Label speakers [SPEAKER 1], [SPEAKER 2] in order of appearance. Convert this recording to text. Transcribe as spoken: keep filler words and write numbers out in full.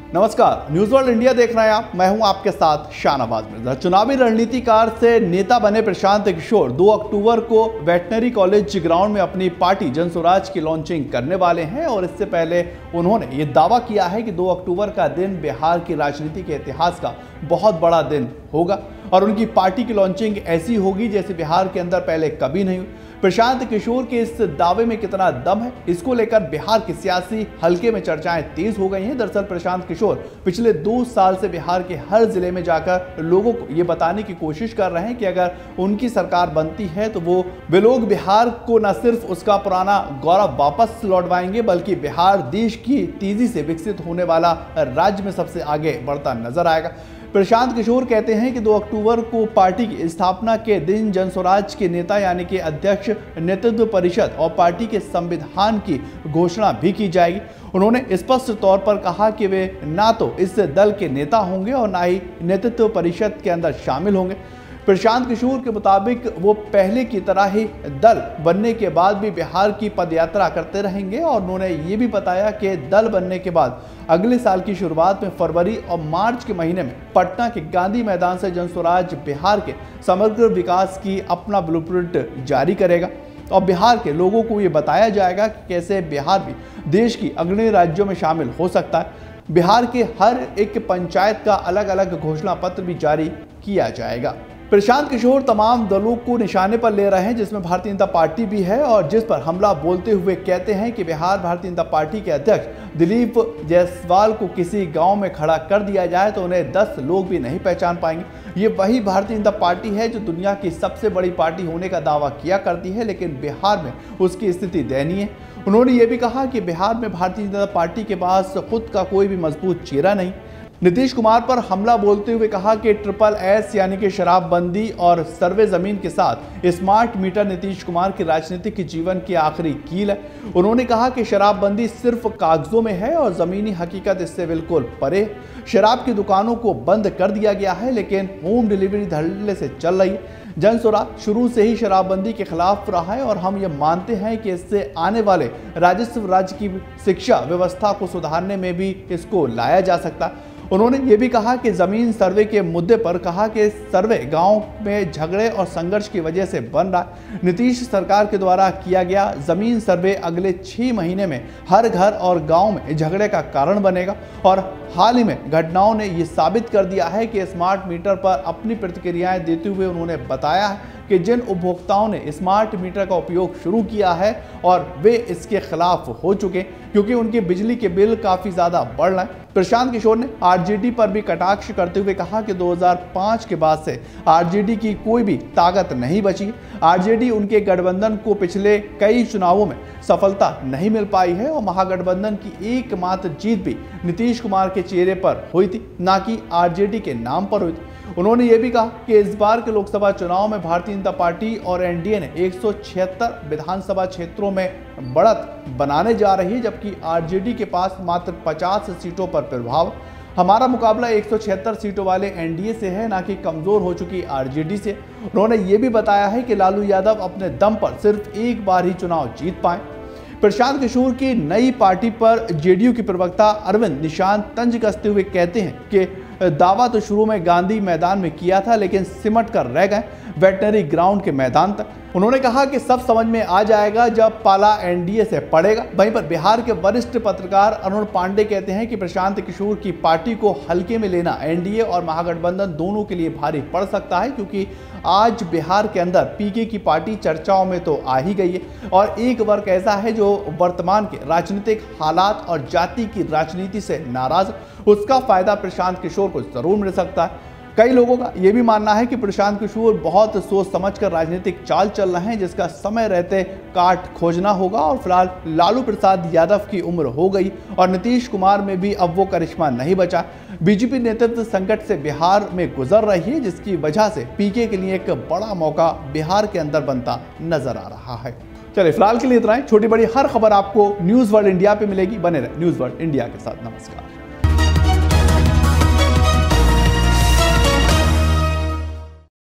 [SPEAKER 1] नमस्कार, news world India देख रहे हैं आप। मैं हूं आपके साथ शाहनवाज मिर्जा। चुनावी रणनीतिकार से नेता बने प्रशांत किशोर दो अक्टूबर को वेटनरी कॉलेज ग्राउंड में अपनी पार्टी जन स्वराज की लॉन्चिंग करने वाले हैं और इससे पहले उन्होंने ये दावा किया है कि दो अक्टूबर का दिन बिहार की राजनीति के इतिहास का बहुत बड़ा दिन होगा और उनकी पार्टी की लॉन्चिंग ऐसी होगी जैसे बिहार के अंदर पहले कभी नहीं हुई। प्रशांत किशोर के इस दावे में कितना दम है, इसको लेकर बिहार के सियासी हलके में चर्चाएं तेज हो गई हैं। दरअसल प्रशांत किशोर पिछले दो साल से बिहार के हर जिले में जाकर लोगों को ये बताने की कोशिश कर रहे हैं कि अगर उनकी सरकार बनती है तो वो वे लोग बिहार को न सिर्फ उसका पुराना गौरव वापस लौटवाएंगे बल्कि बिहार देश की तेजी से विकसित होने वाला राज्य में सबसे आगे बढ़ता नजर आएगा। प्रशांत किशोर कहते हैं कि दो अक्टूबर को पार्टी की स्थापना के दिन जन स्वराज के नेता यानी कि अध्यक्ष, नेतृत्व परिषद और पार्टी के संविधान की घोषणा भी की जाएगी। उन्होंने स्पष्ट तौर पर कहा कि वे ना तो इस दल के नेता होंगे और ना ही नेतृत्व परिषद के अंदर शामिल होंगे। प्रशांत किशोर के मुताबिक वो पहले की तरह ही दल बनने के बाद भी बिहार की पदयात्रा करते रहेंगे और उन्होंने ये भी बताया कि दल बनने के बाद अगले साल की शुरुआत में फरवरी और मार्च के महीने में पटना के गांधी मैदान से जन स्वराज बिहार के समग्र विकास की अपना ब्लूप्रिंट जारी करेगा और बिहार के लोगों को ये बताया जाएगा कि कैसे बिहार भी देश की अग्रणी राज्यों में शामिल हो सकता है। बिहार के हर एक पंचायत का अलग अलग घोषणा पत्र भी जारी किया जाएगा। प्रशांत किशोर तमाम दलों को निशाने पर ले रहे हैं जिसमें भारतीय जनता पार्टी भी है और जिस पर हमला बोलते हुए कहते हैं कि बिहार भारतीय जनता पार्टी के अध्यक्ष दिलीप जायसवाल को किसी गांव में खड़ा कर दिया जाए तो उन्हें दस लोग भी नहीं पहचान पाएंगे। ये वही भारतीय जनता पार्टी है जो दुनिया की सबसे बड़ी पार्टी होने का दावा किया करती है, लेकिन बिहार में उसकी स्थिति दयनीय है। उन्होंने ये भी कहा कि बिहार में भारतीय जनता पार्टी के पास खुद का कोई भी मजबूत चेहरा नहीं। नीतीश कुमार पर हमला बोलते हुए कहा कि ट्रिपल एस यानी कि शराबबंदी और सर्वे जमीन के साथ स्मार्ट मीटर नीतीश कुमार की राजनीतिक जीवन की आखिरी कील है। उन्होंने कहा कि शराबबंदी सिर्फ कागजों में है और जमीनी हकीकत इससे बिल्कुल परे। शराब की दुकानों को बंद कर दिया गया है लेकिन होम डिलीवरी धड़ल्ले से चल रही है। जन स्वराज शुरू से ही शराबबंदी के खिलाफ रहा है और हम ये मानते हैं कि इससे आने वाले राजस्व राज्य की शिक्षा व्यवस्था को सुधारने में भी इसको लाया जा सकता है। उन्होंने ये भी कहा कि जमीन सर्वे के मुद्दे पर कहा कि सर्वे गांव में झगड़े और संघर्ष की वजह से बन रहा है। नीतीश सरकार के द्वारा किया गया जमीन सर्वे अगले छह महीने में हर घर और गांव में झगड़े का कारण बनेगा और हाल ही में घटनाओं ने ये साबित कर दिया है कि स्मार्ट मीटर पर अपनी प्रतिक्रियाएं देते हुए उन्होंने बताया है कि जिन उपभोक्ताओं ने स्मार्ट मीटर का उपयोग शुरू किया है और वे इसके खिलाफ हो चुके क्योंकि उनके बिजली के बिल काफ़ी ज़्यादा बढ़ रहे हैं। प्रशांत किशोर ने आरजेडी पर भी कटाक्ष करते हुए कहा कि दो हज़ार पाँच के बाद से आरजेडी की कोई भी ताकत नहीं बची। आरजेडी उनके गठबंधन को पिछले कई चुनावों में सफलता नहीं मिल पाई है और महागठबंधन की एकमात्र जीत भी नीतीश कुमार के चेहरे पर हुई थी, ना कि आरजेडी के नाम पर हुई थी। उन्होंने ये भी कहा कि इस बार के लोकसभा चुनाव में भारतीय जनता पार्टी और एनडीए ने एक सौ छिहत्तर विधानसभा क्षेत्रों में बढ़त बनाने जा रही है जबकि आरजेडी के पास मात्र पचास सीटों पर प्रभाव। हमारा मुकाबला एक सौ छिहत्तर सीटों वाले एनडीए से है, ना कि कमजोर हो चुकी आरजेडी से। उन्होंने ये भी बताया है कि लालू यादव अपने दम पर सिर्फ एक बार ही चुनाव जीत पाए। प्रशांत किशोर की नई पार्टी पर जेडीयू के प्रवक्ता अरविंद निशांत तंज कसते हुए कहते हैं कि दावा तो शुरू में गांधी मैदान में किया था लेकिन सिमट कर रह गए वेटनरी ग्राउंड के मैदान तक। उन्होंने कहा कि सब समझ में आ जाएगा जब पाला एनडीए से पड़ेगा। वहीं पर बिहार के वरिष्ठ पत्रकार अरुण पांडे कहते हैं कि प्रशांत किशोर की पार्टी को हल्के में लेना एनडीए और महागठबंधन दोनों के लिए भारी पड़ सकता है क्योंकि आज बिहार के अंदर पीके की पार्टी चर्चाओं में तो आ ही गई है और एक वर्ग ऐसा है जो वर्तमान के राजनीतिक हालात और जाति की राजनीति से नाराज, उसका फायदा प्रशांत किशोर को जरूर मिल सकता है। कई लोगों का यह भी मानना है कि प्रशांत किशोर बहुत सोच समझकर राजनीतिक चाल चल रहे हैं जिसका समय रहते काट खोजना होगा और फिलहाल लालू प्रसाद यादव की उम्र हो गई और नीतीश कुमार में भी अब वो करिश्मा नहीं बचा। बीजेपी नेतृत्व संकट से बिहार में गुजर रही है जिसकी वजह से पीके के लिए एक बड़ा मौका बिहार के अंदर बनता नजर आ रहा है। चलिए फिलहाल के लिए इतना ही। छोटी बड़ी हर खबर आपको न्यूज वर्ल्ड इंडिया पे मिलेगी। बने रहे न्यूज वर्ल्ड इंडिया के साथ। नमस्कार।